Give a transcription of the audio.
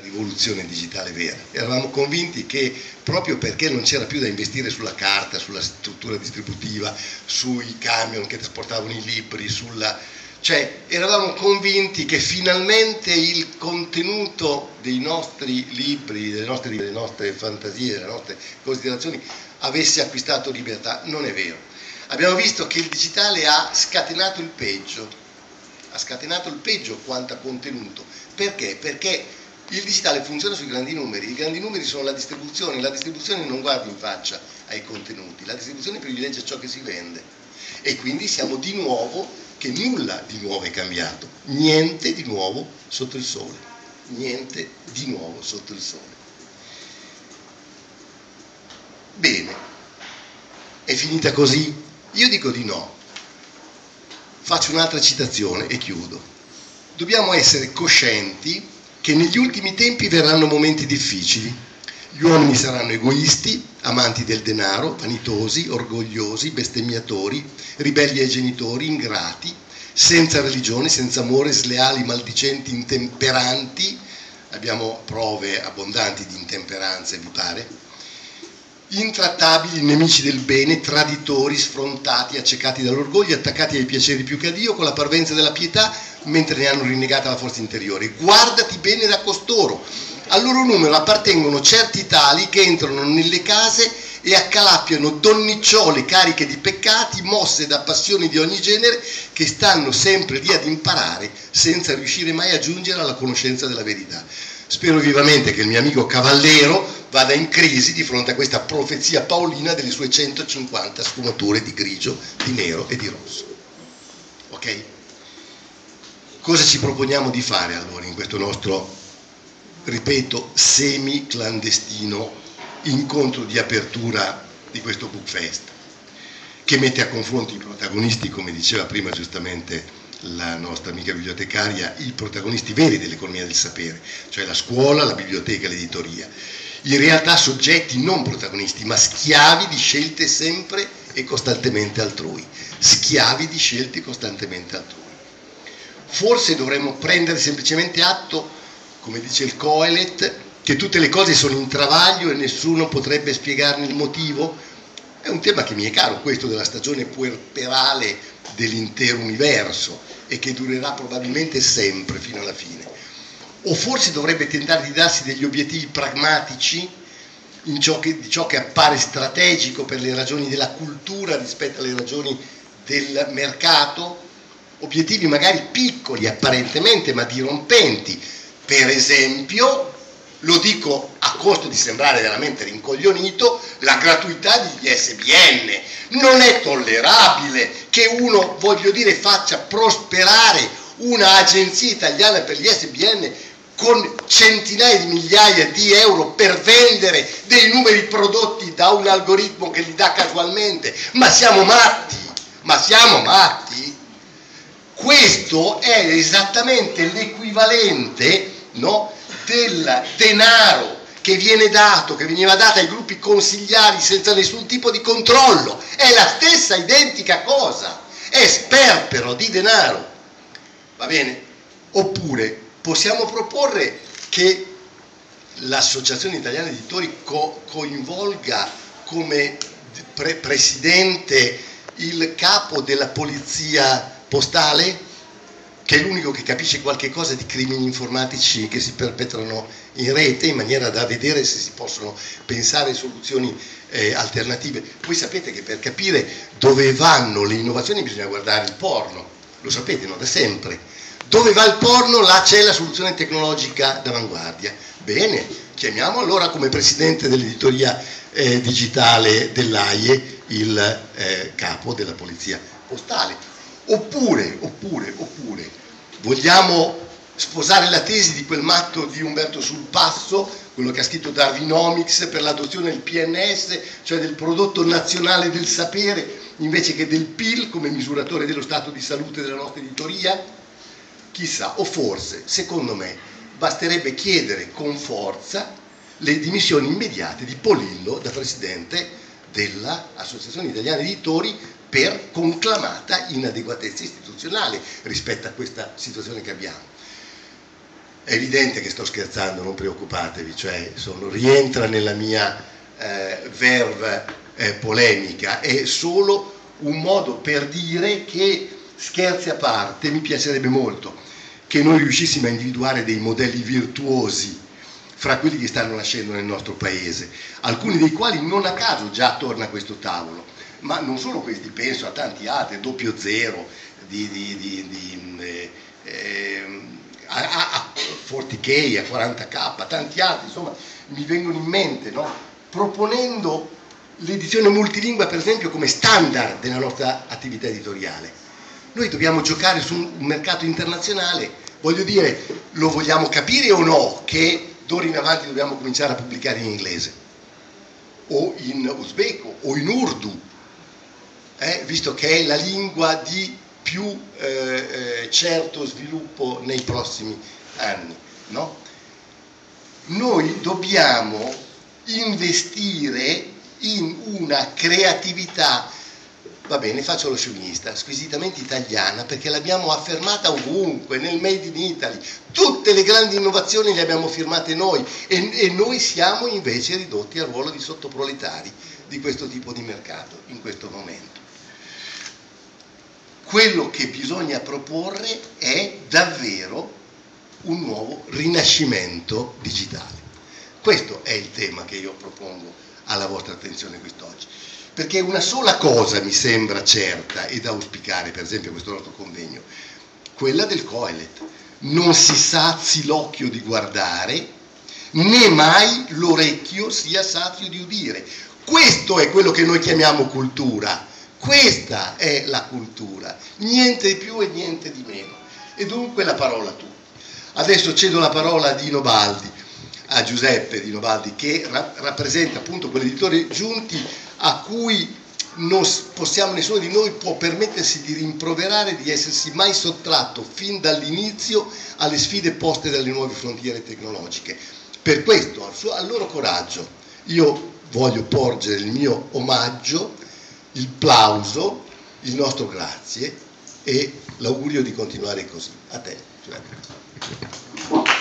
rivoluzione digitale vera. Eravamo convinti che proprio perché non c'era più da investire sulla carta, sulla struttura distributiva, sui camion che trasportavano i libri, cioè eravamo convinti che finalmente il contenuto dei nostri libri, delle nostre fantasie, delle nostre considerazioni avesse acquistato libertà. Non è vero. Abbiamo visto che il digitale ha scatenato il peggio quanto a contenuto. Perché? Perché il digitale funziona sui grandi numeri, i grandi numeri sono la distribuzione non guarda in faccia ai contenuti, la distribuzione privilegia ciò che si vende e quindi siamo di nuovo che nulla di nuovo è cambiato, niente di nuovo sotto il sole, niente di nuovo sotto il sole. Bene, è finita così? Io dico di no. Faccio un'altra citazione e chiudo. Dobbiamo essere coscienti che negli ultimi tempi verranno momenti difficili. Gli uomini saranno egoisti, amanti del denaro, vanitosi, orgogliosi, bestemmiatori, ribelli ai genitori, ingrati, senza religione, senza amore, sleali, maldicenti, intemperanti. Abbiamo prove abbondanti di intemperanze, vi pare? Intrattabili, nemici del bene, traditori, sfrontati, accecati dall'orgoglio, attaccati ai piaceri più che a Dio, con la parvenza della pietà, mentre ne hanno rinnegata la forza interiore. Guardati bene da costoro. Al loro numero appartengono certi tali che entrano nelle case e accalappiano donnicciole cariche di peccati, mosse da passioni di ogni genere, che stanno sempre lì ad imparare, senza riuscire mai a giungere alla conoscenza della verità. Spero vivamente che il mio amico Cavallero vada in crisi di fronte a questa profezia paolina delle sue 150 sfumature di grigio, di nero e di rosso. Ok? Cosa ci proponiamo di fare allora in questo nostro, ripeto, semi-clandestino incontro di apertura di questo Bookfest, che mette a confronto i protagonisti, come diceva prima giustamente la nostra amica bibliotecaria, i protagonisti veri dell'economia del sapere, cioè la scuola, la biblioteca, l'editoria. In realtà soggetti non protagonisti, ma schiavi di scelte sempre e costantemente altrui. Schiavi di scelte costantemente altrui. Forse dovremmo prendere semplicemente atto, come dice il Coelet, che tutte le cose sono in travaglio e nessuno potrebbe spiegarne il motivo. È un tema che mi è caro, questo della stagione puerperale dell'intero universo e che durerà probabilmente sempre fino alla fine. O forse dovrebbe tentare di darsi degli obiettivi pragmatici di ciò che appare strategico per le ragioni della cultura rispetto alle ragioni del mercato, obiettivi magari piccoli apparentemente ma dirompenti. Per esempio, lo dico a costo di sembrare veramente rincoglionito, la gratuità degli SBN. Non è tollerabile che uno, voglio dire, faccia prosperare una agenzia italiana per gli SBN con centinaia di migliaia di euro per vendere dei numeri prodotti da un algoritmo che li dà casualmente. Ma siamo matti? Ma siamo matti? Questo è esattamente l'equivalente, no, del denaro che viene dato, che veniva dato ai gruppi consigliari senza nessun tipo di controllo. È la stessa identica cosa, è sperpero di denaro. Va bene? Oppure possiamo proporre che l'Associazione Italiana Editori coinvolga come presidente il capo della polizia postale, che è l'unico che capisce qualche cosa di crimini informatici che si perpetrano in rete, in maniera da vedere se si possono pensare soluzioni alternative. Voi sapete che per capire dove vanno le innovazioni bisogna guardare il porno, lo sapete, no? Da sempre. Dove va il porno, là c'è la soluzione tecnologica d'avanguardia. Bene, chiamiamo allora come presidente dell'editoria digitale dell'AIE il capo della polizia postale. Oppure, vogliamo sposare la tesi di quel matto di Umberto Sulpasso, quello che ha scritto Darwinomics, per l'adozione del PNS, cioè del prodotto nazionale del sapere, invece che del PIL come misuratore dello stato di salute della nostra editoria? Chissà, o forse, secondo me, basterebbe chiedere con forza le dimissioni immediate di Polillo da presidente dell'Associazione Italiana Editori per conclamata inadeguatezza istituzionale rispetto a questa situazione che abbiamo. È evidente che sto scherzando, non preoccupatevi, cioè rientra nella mia verve polemica, è solo un modo per dire che, scherzi a parte, mi piacerebbe molto che noi riuscissimo a individuare dei modelli virtuosi fra quelli che stanno nascendo nel nostro paese, alcuni dei quali non a caso già attorno a questo tavolo, ma non solo questi, penso a tanti altri, Doppio Zero, a 40K, a 40K, tanti altri, insomma, mi vengono in mente, no? Proponendo l'edizione multilingua, per esempio, come standard della nostra attività editoriale. Noi dobbiamo giocare su un mercato internazionale, voglio dire, lo vogliamo capire o no, che d'ora in avanti dobbiamo cominciare a pubblicare in inglese, o in uzbeko, o in urdu, visto che è la lingua di più certo sviluppo nei prossimi anni, no? Noi dobbiamo investire in una creatività, va bene, faccio lo sciovinista, squisitamente italiana, perché l'abbiamo affermata ovunque, nel Made in Italy, tutte le grandi innovazioni le abbiamo firmate noi e noi siamo invece ridotti al ruolo di sottoproletari di questo tipo di mercato in questo momento. Quello che bisogna proporre è davvero un nuovo rinascimento digitale. Questo è il tema che io propongo alla vostra attenzione quest'oggi, perché una sola cosa mi sembra certa ed auspicare, per esempio questo nostro convegno, quella del Coelet: non si sazi l'occhio di guardare, né mai l'orecchio sia sazio di udire. Questo è quello che noi chiamiamo cultura, questa è la cultura, niente di più e niente di meno. E dunque la parola tu. Adesso cedo la parola a Dino Baldi, a Giuseppe Dino Baldi, che rappresenta appunto quell'editore Giunti a cui non possiamo, nessuno di noi può permettersi di rimproverare di essersi mai sottratto fin dall'inizio alle sfide poste dalle nuove frontiere tecnologiche. Per questo, al loro coraggio, io voglio porgere il mio omaggio, il plauso, il nostro grazie e l'augurio di continuare così. A te, Giuseppe.